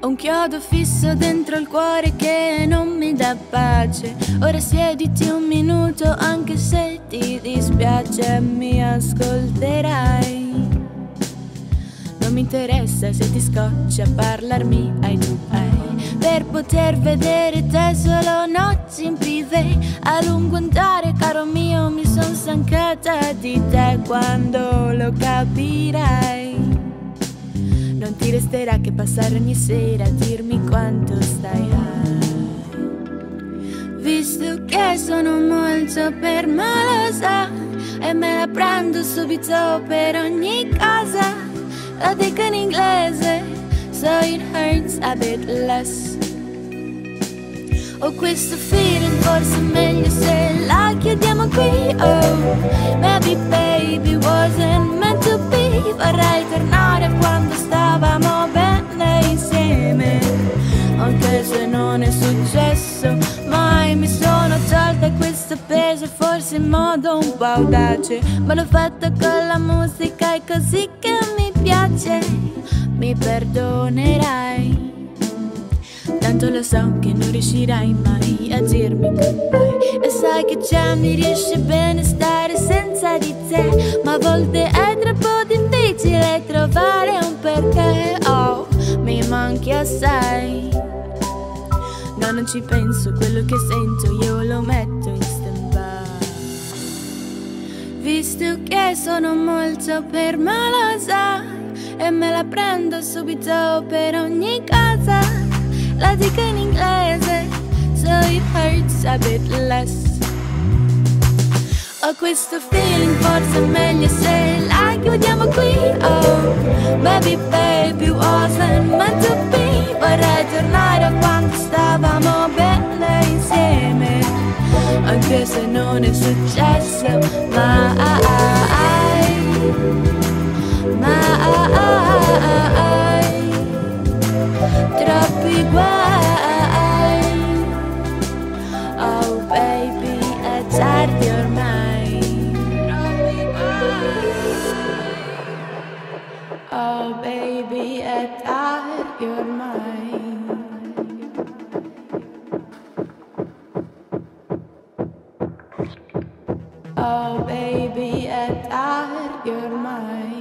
Ho un chiodo fisso dentro il cuore che non mi dà pace. Ora siediti un minuto anche se ti dispiace, mi ascolterai. Non mi interessa se ti scoccia parlarmi ai tuoi. Per poter vedere te solo notti in privé. A lungo andare caro mio, mi son stancata di te. Quando lo capirai non ti resterà che passare ogni sera a dirmi quanto stai high. Visto che sono molto permalosa e me la prendo subito per ogni cosa, la dico in inglese so it hurts a bit less. Ho questo feeling, forse è meglio se la chiudiamo qui. Oh, maybe baby wasn't meant to be. Vorrei tornare a quando stavamo bene insieme, anche se non è successo mai. Mi sono tolta questo peso, forse in modo un po' audace, ma l'ho fatto con la musica, è così che mi piace. Mi perdonerai, tanto lo so che non riuscirai mai a dirmi goodbye. E sai che già mi riesce bene stare senza di te, ma a volte è troppo difficile trovare un perché. Oh, mi manchi assai. No, non ci penso, quello che sento io lo metto in stand-by. Visto che sono molto permalosa e me la prendo subito per ogni cosa, la dico in inglese so it hurts a bit less. Ho questo feeling, forse è meglio se la chiudiamo qui. Oh, maybe baby wasn't meant to be. Vorrei tornare a quando stavamo bene insieme, anche se non è successo mai. Troppi guai. Oh baby, è tardi ormai. Troppi guai. Oh baby, è tardi ormai. Oh baby, è tardi ormai.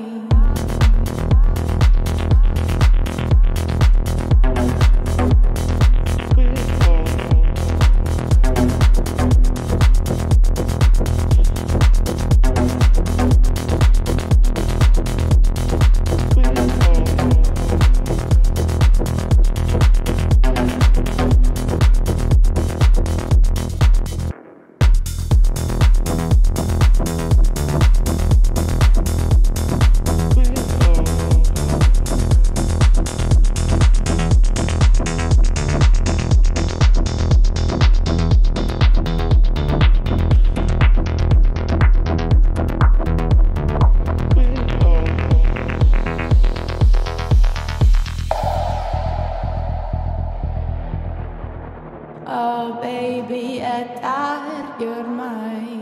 Oh baby, è tardi ormai.